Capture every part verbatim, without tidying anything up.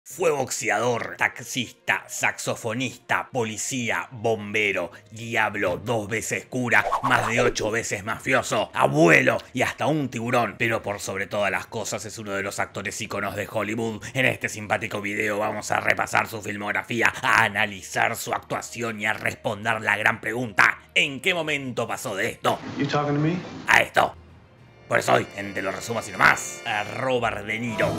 Fue boxeador, taxista, saxofonista, policía, bombero, diablo, dos veces cura, más de ocho veces mafioso, abuelo y hasta un tiburón. Pero por sobre todas las cosas es uno de los actores íconos de Hollywood. En este simpático video vamos a repasar su filmografía, a analizar su actuación y a responder la gran pregunta: ¿en qué momento pasó de esto You talking to me? a esto? Por eso hoy, en Te lo resumo así nomás, a Robert De Niro.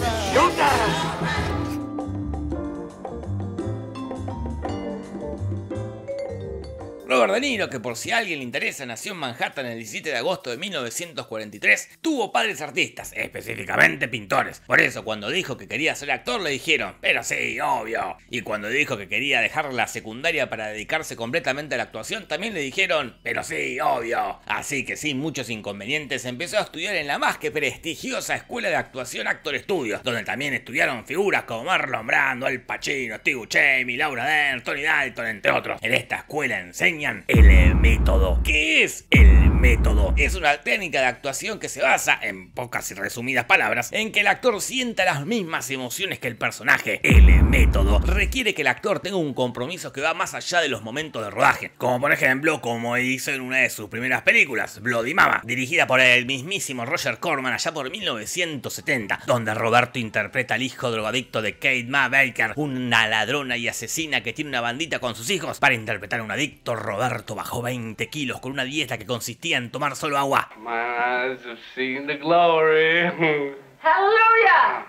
Robert De Niro, que por si a alguien le interesa, nació en Manhattan el diecisiete de agosto de mil novecientos cuarenta y tres, tuvo padres artistas, específicamente pintores. Por eso cuando dijo que quería ser actor le dijeron, pero sí, obvio. Y cuando dijo que quería dejar la secundaria para dedicarse completamente a la actuación, también le dijeron, pero sí, obvio. Así que sin muchos inconvenientes empezó a estudiar en la más que prestigiosa escuela de actuación Actor Studios, donde también estudiaron figuras como Marlon Brando, Al Pacino, Steve Buscemi, Laura Dern, Tony Dalton, entre otros. En esta escuela enseñan el método. ¿Qué es el método? Es una técnica de actuación que se basa, en pocas y resumidas palabras, en que el actor sienta las mismas emociones que el personaje. El método requiere que el actor tenga un compromiso que va más allá de los momentos de rodaje, como por ejemplo como hizo en una de sus primeras películas, Bloody Mama, dirigida por el mismísimo Roger Corman allá por mil novecientos setenta, donde Roberto interpreta al hijo drogadicto de Kate Ma Baker, una ladrona y asesina que tiene una bandita con sus hijos. Para interpretar a un adicto, Roberto bajó veinte kilos con una dieta que consistía en tomar solo agua. My eyes have seen the glory. Hallelujah!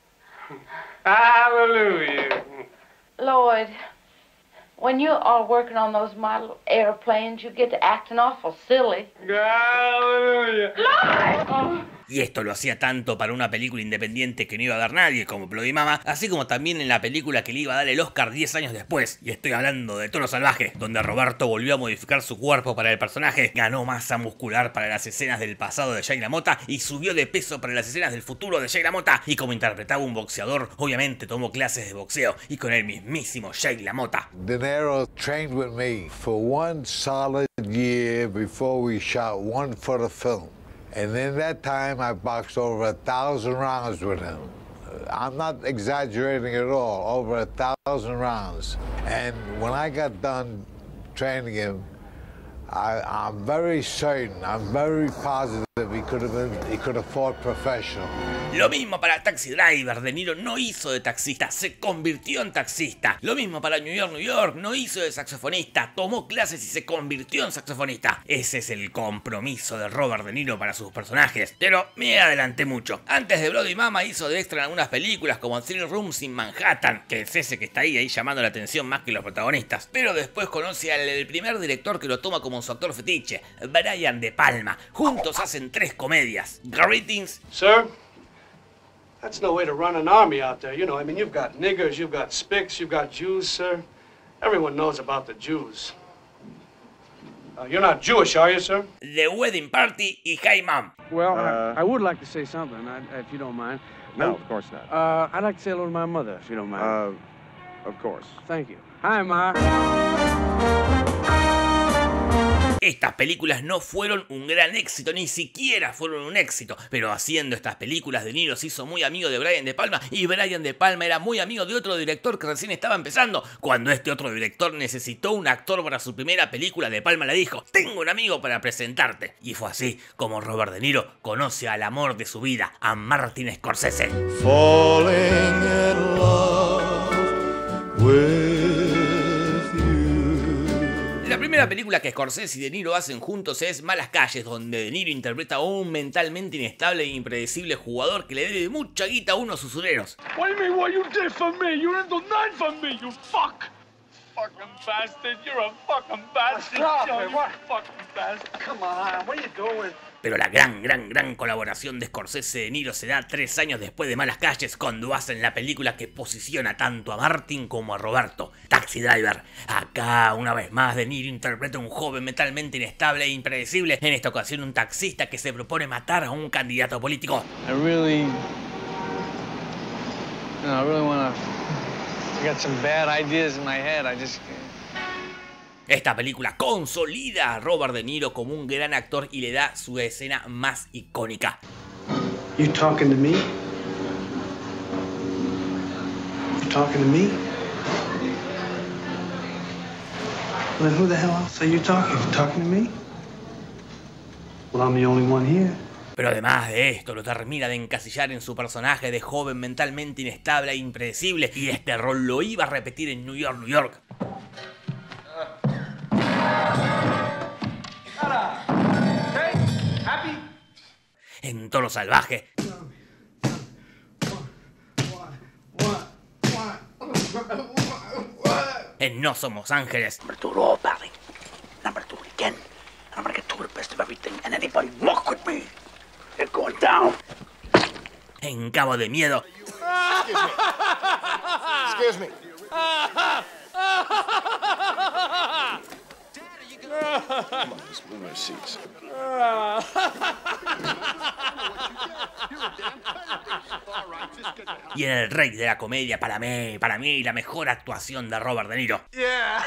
Hallelujah. Lloyd, when you are working on those model airplanes, you get to acting awful silly. Hallelujah. Lloyd! Oh. Y esto lo hacía tanto para una película independiente que no iba a dar nadie como Bloody Mama, así como también en la película que le iba a dar el Oscar diez años después, y estoy hablando de Toro Salvaje, donde Roberto volvió a modificar su cuerpo para el personaje, ganó masa muscular para las escenas del pasado de Jay LaMotta y subió de peso para las escenas del futuro de Jay LaMotta, y como interpretaba un boxeador, obviamente tomó clases de boxeo, y con el mismísimo Jay LaMotta. De Niro trained with me for one solid year before we shot one for the film. And in that time, I boxed over a thousand rounds with him. I'm not exaggerating at all, over a thousand rounds. And when I got done training him, I, I'm very certain, I'm very positive he could have been, he could have fought professional. Lo mismo para Taxi Driver, De Niro no hizo de taxista, se convirtió en taxista. Lo mismo para New York, New York, no hizo de saxofonista, tomó clases y se convirtió en saxofonista. Ese es el compromiso de Robert De Niro para sus personajes. Pero me adelanté mucho. Antes de Bloody Mama hizo de extra en algunas películas como Three Rooms in Manhattan, que es ese que está ahí, ahí llamando la atención más que los protagonistas. Pero después conoce al el primer director que lo toma como su actor fetiche, Brian De Palma. Juntos hacen tres comedias. Greetings. Sir, that's no way to run an army out there. You know, I mean, you've got niggers, you've got spics, you've got Jews, sir. Everyone knows about the Jews. Uh, you're not Jewish, are you, sir? The Wedding Party y Hey Mom. Well, Uh, I, I would like to say something, I, if you don't mind. No, of course not. Uh, I'd like to say hello to my mother, if you don't mind. Uh, of course. Thank you. Hi, Ma. Estas películas no fueron un gran éxito, ni siquiera fueron un éxito, pero haciendo estas películas De Niro se hizo muy amigo de Brian De Palma, y Brian De Palma era muy amigo de otro director que recién estaba empezando. Cuando este otro director necesitó un actor para su primera película, De Palma le dijo: tengo un amigo para presentarte. Y fue así como Robert De Niro conoce al amor de su vida, a Martin Scorsese. Falling in love with La primera película que Scorsese y De Niro hacen juntos es Malas Calles, donde De Niro interpreta a un mentalmente inestable e impredecible jugador que le debe mucha guita a unos usureros. What do you mean what you did for me? You didn't do nothing for me, you fuck! Fucking bastard, you're a fucking bastard. Stop Yo, it, you what? fucking bastard. Come on, what are you doing? Pero la gran, gran, gran colaboración de Scorsese y De Niro se da tres años después de Malas Calles, cuando hacen la película que posiciona tanto a Martin como a Roberto, Taxi Driver. Acá, una vez más, De Niro interpreta a un joven mentalmente inestable e impredecible, en esta ocasión un taxista que se propone matar a un candidato político. I really... You know, I really wanna... I got some bad ideas in my head, I just... Esta película consolida a Robert De Niro como un gran actor y le da su escena más icónica. You talking to me? talking to me? Well, then who the hell else are you talking? You talking to me? Well, I'm the only one here. Pero además de esto, lo termina de encasillar en su personaje de joven mentalmente inestable e impredecible, y este rol lo iba a repetir en New York, New York. En Toro Salvaje. En No Somos Ángeles. I'm gonna do it all, Pally. And I'm gonna do it again. And I'm gonna get to the best of everything. And anybody walk with me, they're going down. En Cabo de Miedo. Excuse me. Come on, let's move our seats. Y en El Rey de la Comedia, para mí, para mí, la mejor actuación de Robert De Niro. Yeah.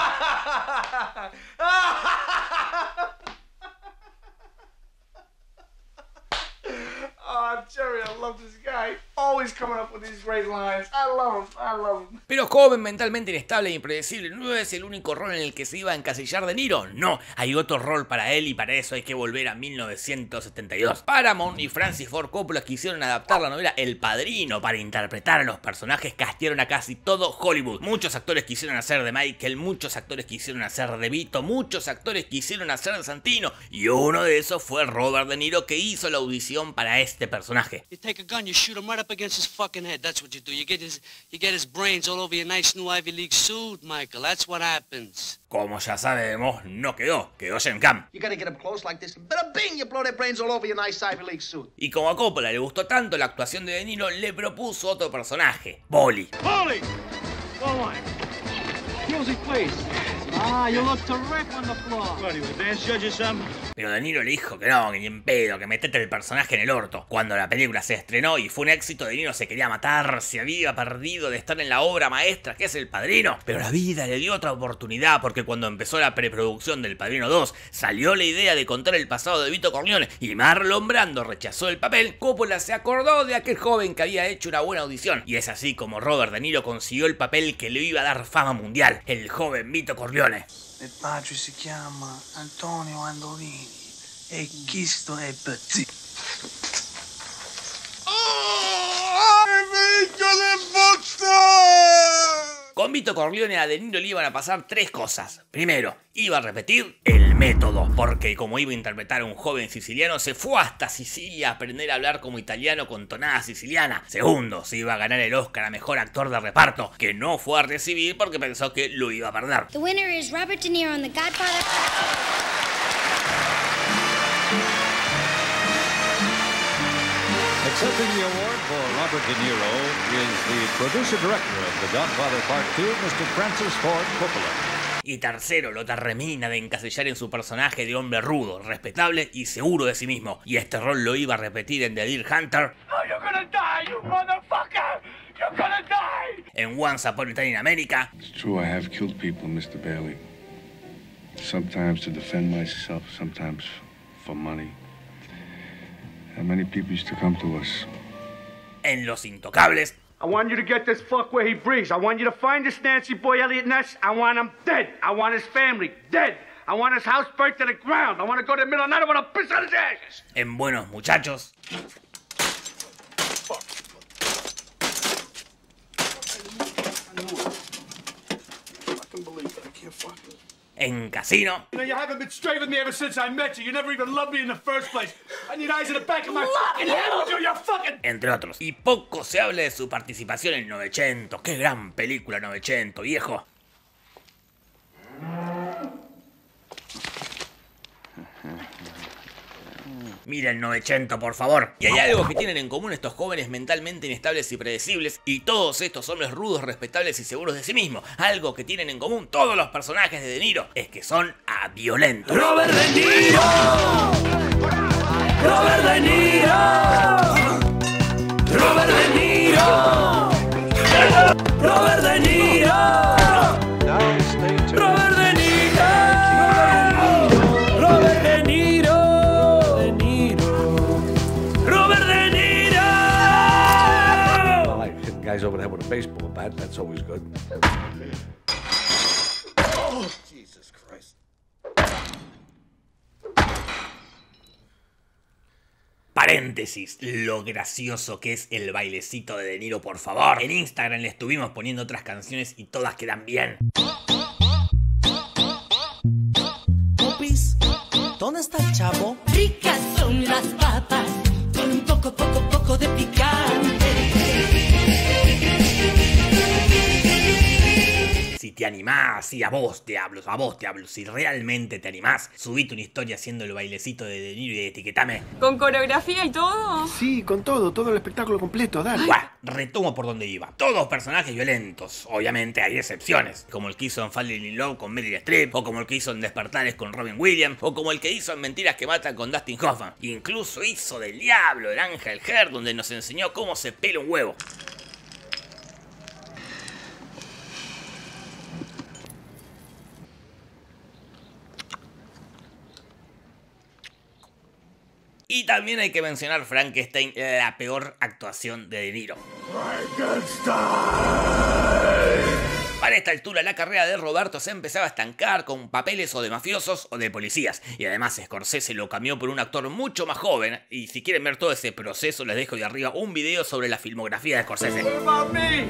Oh, Jerry, I love this guy. Always coming up with these great lines. I love him, I love him. Pero joven, mentalmente inestable e impredecible, ¿no es el único rol en el que se iba a encasillar De Niro? No, hay otro rol para él y para eso hay que volver a mil novecientos setenta y dos. Paramount y Francis Ford Coppola quisieron adaptar la novela El Padrino para interpretar a los personajes, castearon a casi todo Hollywood. Muchos actores quisieron hacer de Michael, muchos actores quisieron hacer de Vito, muchos actores quisieron hacer de Santino, y uno de esos fue Robert De Niro, que hizo la audición para este personaje. You take a gun, you shoot him right up against his fucking head. That's what you do. You get his, you get his brains all over your nice new Ivy League suit, Michael. That's what happens. Como ya sabemos, no quedó, quedó Gen Cam. You gotta get him close like this. Bada bing, you blow their brains all over your nice Ivy League suit. Y como a Coppola le gustó tanto la actuación de De Niro, le propuso otro personaje, Bolly. Polly! Go on. Music, please. Ah, you look terrific on the floor. What, you advance judge or something? Pero De Niro le dijo que no, que ni en pedo, que metete el personaje en el orto. Cuando la película se estrenó y fue un éxito, De Niro se quería matar, se había perdido de estar en la obra maestra que es El Padrino. Pero la vida le dio otra oportunidad, porque cuando empezó la preproducción del Padrino dos, salió la idea de contar el pasado de Vito Corleone y Marlon Brando rechazó el papel. Coppola se acordó de aquel joven que había hecho una buena audición, y es así como Robert De Niro consiguió el papel que le iba a dar fama mundial, el joven Vito Corleone. Il padre si chiama Antonio Andolini e Cristo è petit. Con Vito Corleone a De Niro le iban a pasar tres cosas. Primero, iba a repetir el método, porque como iba a interpretar a un joven siciliano, se fue hasta Sicilia a aprender a hablar como italiano con tonada siciliana. Segundo, se iba a ganar el Oscar a Mejor Actor de Reparto, que no fue a recibir porque pensó que lo iba a perder. The winner is Robert De Niro in The Godfather. Accepting the award for Robert De Niro is the producer-director of The Godfather Part two, mister Francis Ford Coppola. Y tercero, lo termina de encasillar en su personaje de hombre rudo, respetable y seguro de sí mismo. Y este rol lo iba a repetir en The Deer Hunter. Oh, you're gonna die, you motherfucker! You're gonna die! En Once Upon a Time in America. It's true, I have killed people, mister Bailey. Sometimes to defend myself, sometimes for money. And many people used to come to us. En Los Intocables. I want you to get this fuck where he breathes. I want you to find this Nancy boy Elliot Ness. I want him dead. I want his family dead. I want his house burnt to the ground. I want to go to the middle of the night. I want to piss on his ashes. En Buenos Muchachos. En Casino. You know, you haven't been straight with me ever since I met you. You never even loved me in the first place. I need eyes in the back of my fucking head with you, you fucking... Entre otros. Y poco se habla de su participación en Novecento. ¡Qué gran película Novecento, viejo! Miren Novecento, por favor. Y hay algo que tienen en común estos jóvenes mentalmente inestables y predecibles, y todos estos hombres rudos, respetables y seguros de sí mismos. Algo que tienen en común todos los personajes de De Niro es que son a violentos. Robert De Niro. Robert De Niro. Robert De Niro. Robert De Niro. Robert De Niro. Robert De Niro. Robert De Niro. I like hitting guys over the head with a baseball bat. That's always good. Oh, Jesus Christ. Paréntesis, lo gracioso que es el bailecito de De Niro, por favor. En Instagram le estuvimos poniendo otras canciones y todas quedan bien. Popis, ¿dónde está el chavo? Ricas son las papas, con un poco, poco, poco de picante. Si te animás, si a vos te hablo, a vos te hablo, si realmente te animás, subite una historia haciendo el bailecito de De Niro y etiquetame. ¿Con coreografía y todo? Sí, con todo, todo el espectáculo completo, dale. Buah, retomo por donde iba. Todos personajes violentos, obviamente hay excepciones, como el que hizo en Falling in Love con Meryl Streep, o como el que hizo en Despertares con Robin Williams, o como el que hizo en Mentiras que Matan con Dustin Hoffman. Incluso hizo del Diablo, el Ángel Heard, donde nos enseñó cómo se pela un huevo. Y también hay que mencionar Frankenstein, la peor actuación de De Niro. Para esta altura la carrera de Roberto se empezaba a estancar con papeles o de mafiosos o de policías. Y además Scorsese lo cambió por un actor mucho más joven. Y si quieren ver todo ese proceso les dejo de arriba un video sobre la filmografía de Scorsese. What about me?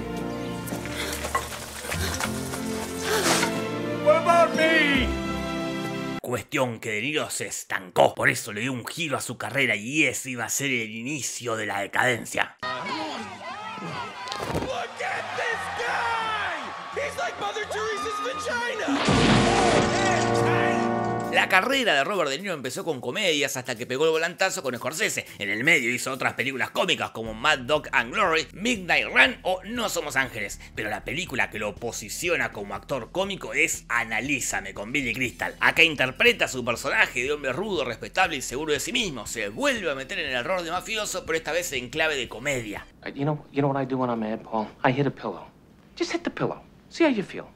What about me? Cuestión que De Niro se estancó, por eso le dio un giro a su carrera y ese iba a ser el inicio de la decadencia. Look at this guy! He's like Mother Teresa's vagina! La carrera de Robert De Niro empezó con comedias hasta que pegó el volantazo con Scorsese. En el medio hizo otras películas cómicas como Mad Dog and Glory, Midnight Run o No Somos Ángeles. Pero la película que lo posiciona como actor cómico es Analízame con Billy Crystal. Acá interpreta a su personaje de hombre rudo, respetable y seguro de sí mismo. Se vuelve a meter en el error de mafioso, pero esta vez en clave de comedia. You know, you know what I do when I'm mad, Paul? I hit a pillow. Just hit the pillow. See how you feel.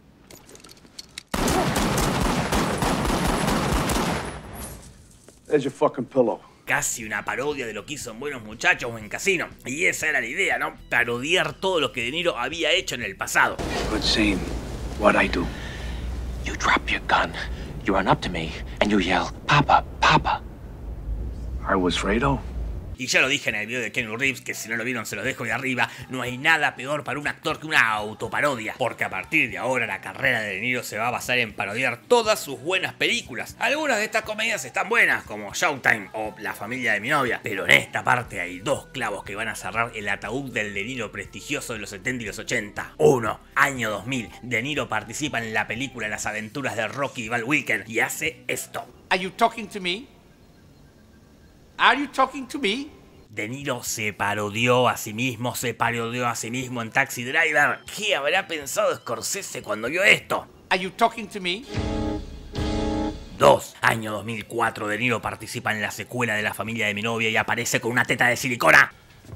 There's your fucking pillow. Casi una parodia de lo que hizo en Buenos Muchachos o en Casino. Y esa era la idea, ¿no? Parodiar todo lo que De Niro había hecho en el pasado. Good scene. What I do? You drop your gun, you run up to me, and you yell, Papa, Papa. I was Fredo. Y ya lo dije en el video de Keanu Reeves, que si no lo vieron se los dejo de arriba, no hay nada peor para un actor que una autoparodia, porque a partir de ahora la carrera de De Niro se va a basar en parodiar todas sus buenas películas. Algunas de estas comedias están buenas, como Showtime o La familia de mi novia, pero en esta parte hay dos clavos que van a cerrar el ataúd del De Niro prestigioso de los setenta y los ochenta. Uno, año dos mil, De Niro participa en la película Las aventuras de Rocky y Val Weekend y hace esto. Are you talking to me? Are you talking to me? De Niro se parodió a sí mismo, se parodió a sí mismo en Taxi Driver. ¿Qué habrá pensado Scorsese cuando vio esto? Are you talking to me? dos. Año dos mil cuatro, De Niro participa en la secuela de La familia de mi novia y aparece con una teta de silicona.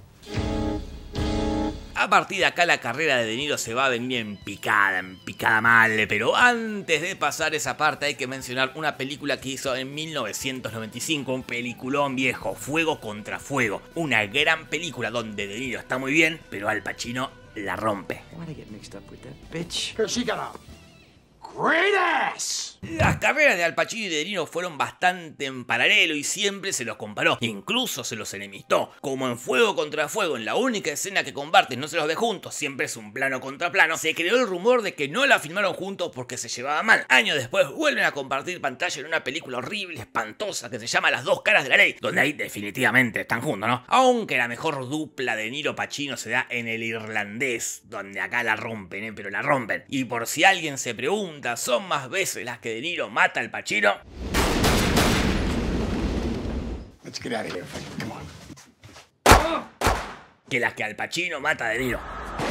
A partir de acá la carrera de De Niro se va a venir en picada, en picada mal, pero antes de pasar esa parte hay que mencionar una película que hizo en mil novecientos noventa y cinco, un peliculón viejo, Fuego contra Fuego, una gran película donde De Niro está muy bien, pero Al Pacino la rompe. Great ass! Las carreras de Al Pacino y de De Niro fueron bastante en paralelo y siempre se los comparó, incluso se los enemistó. Como en Fuego contra Fuego, en la única escena que comparten no se los ve juntos, siempre es un plano contra plano, se creó el rumor de que no la filmaron juntos porque se llevaban mal. Años después vuelven a compartir pantalla en una película horrible, espantosa, que se llama Las dos caras de la ley, donde ahí definitivamente están juntos, ¿no? Aunque la mejor dupla de Niro Pacino se da en El Irlandés, donde acá la rompen, ¿eh? Pero la rompen. Y por si alguien se pregunta, ¿son más veces las que De Niro mata al Pacino? Let's get out of here, Frank. Come on. Que las que Al Pacino mata a De Niro.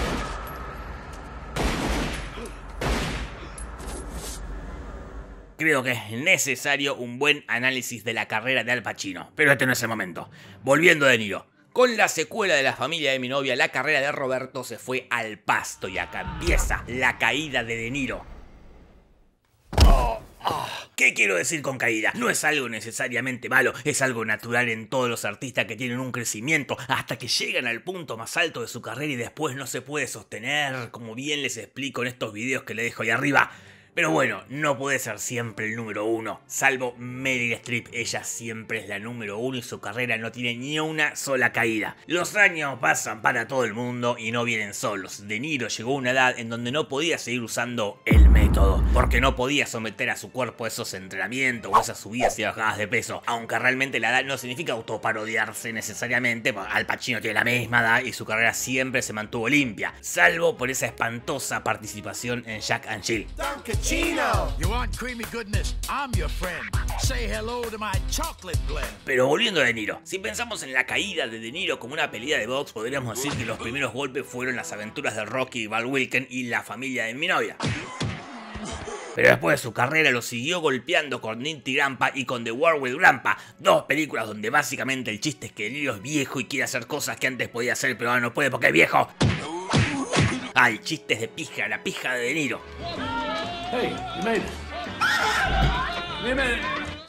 Creo que es necesario un buen análisis de la carrera de Al Pacino, pero este no es el momento. Volviendo a De Niro. Con la secuela de La familia de mi novia, la carrera de Roberto se fue al pasto y acá empieza la caída de De Niro. ¿Qué quiero decir con caída? No es algo necesariamente malo, es algo natural en todos los artistas que tienen un crecimiento hasta que llegan al punto más alto de su carrera y después no se puede sostener, como bien les explico en estos videos que les dejo ahí arriba. Pero bueno, no puede ser siempre el número uno, salvo Meryl Streep, ella siempre es la número uno y su carrera no tiene ni una sola caída. Los años pasan para todo el mundo y no vienen solos. De Niro llegó a una edad en donde no podía seguir usando el método, porque no podía someter a su cuerpo a esos entrenamientos o esas subidas y bajadas de peso, aunque realmente la edad no significa autoparodiarse necesariamente. Al Pacino tiene la misma edad y su carrera siempre se mantuvo limpia, salvo por esa espantosa participación en Jack and Jill. Chino. You want creamy goodness? I'm your friend. Say hello to my chocolate blend. Pero volviendo a De Niro, si pensamos en la caída de De Niro como una pelea de box, podríamos decir que los primeros golpes fueron las aventuras de Rocky Val Wilken y La familia de mi novia. Pero después de su carrera lo siguió golpeando con Ninty Grandpa y con The War with Grandpa, dos películas donde básicamente el chiste es que De Niro es viejo y quiere hacer cosas que antes podía hacer pero ahora no puede porque es viejo. Ay, chistes de pija, la pija de De Niro. Hey, you made it. Wait a minute.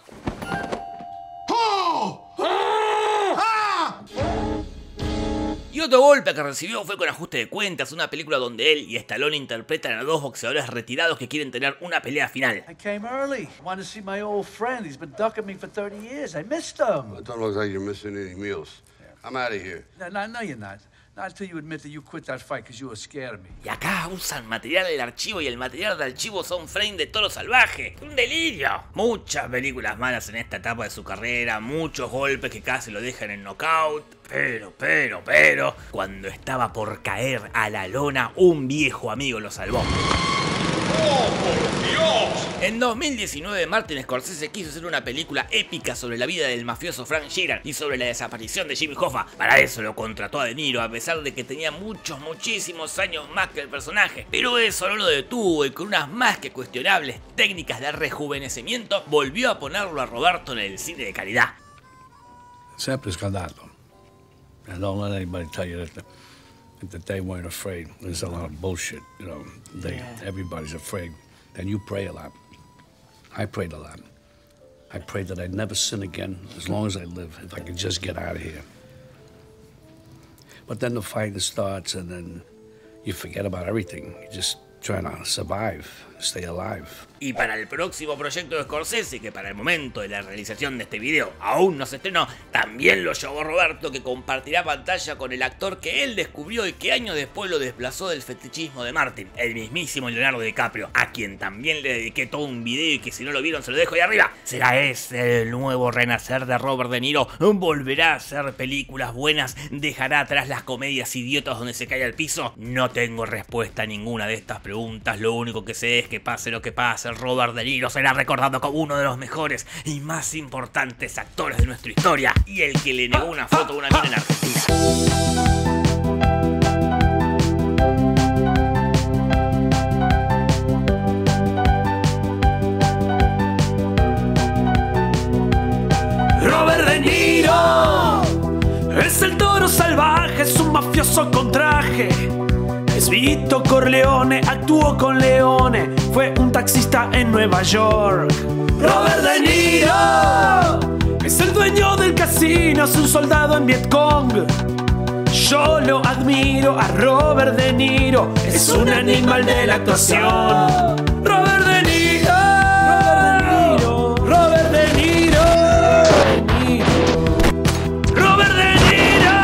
Oh! Ah! Y otro golpe que recibió fue con Ajuste de Cuentas, una película donde él y Stallone interpretan a dos boxeadores retirados que quieren tener una pelea final. I came early. I wanted to see my old friend. He's been ducking me for thirty years. I missed him. It don't look like you're missing any meals. I'm out of here. No, no, no, you're not. Not until you admit that you quit that fight because you were scared of me. Y acá usan material del archivo y el material del archivo son frame de Toro Salvaje. ¡Un delirio! Muchas películas malas en esta etapa de su carrera, muchos golpes que casi lo dejan en knockout. Pero, pero, pero, cuando estaba por caer a la lona, un viejo amigo lo salvó. ¡Oh, por Dios! En dos mil diecinueve, Martin Scorsese quiso hacer una película épica sobre la vida del mafioso Frank Sheeran y sobre la desaparición de Jimmy Hoffa. Para eso lo contrató a De Niro, a pesar de que tenía muchos, muchísimos años más que el personaje. Pero eso no lo detuvo y con unas más que cuestionables técnicas de rejuvenecimiento, volvió a ponerlo a Roberto en el cine de calidad. Siempre escandalo. And don't let anybody tell you that, the, that they weren't afraid. There's a lot of bullshit, you know. They, yeah. Everybody's afraid. And you pray a lot. I prayed a lot. I prayed that I'd never sin again as long as I live, if I could just get out of here. But then the fighting starts and then you forget about everything. You just trying to survive, stay alive. Y para el próximo proyecto de Scorsese, que para el momento de la realización de este video aún no se estrenó, también lo llevó Roberto, que compartirá pantalla con el actor que él descubrió y que años después lo desplazó del fetichismo de Martin, el mismísimo Leonardo DiCaprio, a quien también le dediqué todo un video y que si no lo vieron se lo dejo ahí arriba. ¿Será ese el nuevo renacer de Robert De Niro? ¿Volverá a hacer películas buenas? ¿Dejará atrás las comedias idiotas donde se cae al piso? No tengo respuesta a ninguna de estas preguntas, lo único que sé es que pase lo que pase, Robert De Niro será recordado como uno de los mejores y más importantes actores de nuestra historia y el que le negó una foto a una mina en Argentina. Robert De Niro es el toro salvaje, es un mafioso con traje. Es Vito Corleone, actuó con Leone, fue un taxista en Nueva York. Robert De Niro es el dueño del casino, es un soldado en Vietcong. Yo lo admiro a Robert De Niro, es un animal de la actuación. Robert De Niro, Robert De Niro, Robert De Niro.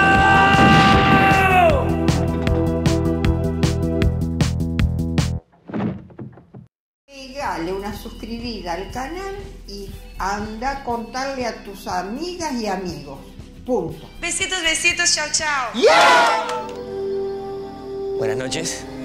Dale una suscribida al canal y anda a contarle a tus amigas y amigos. Punto. Besitos, besitos, chao, chao. Yeah. Buenas noches.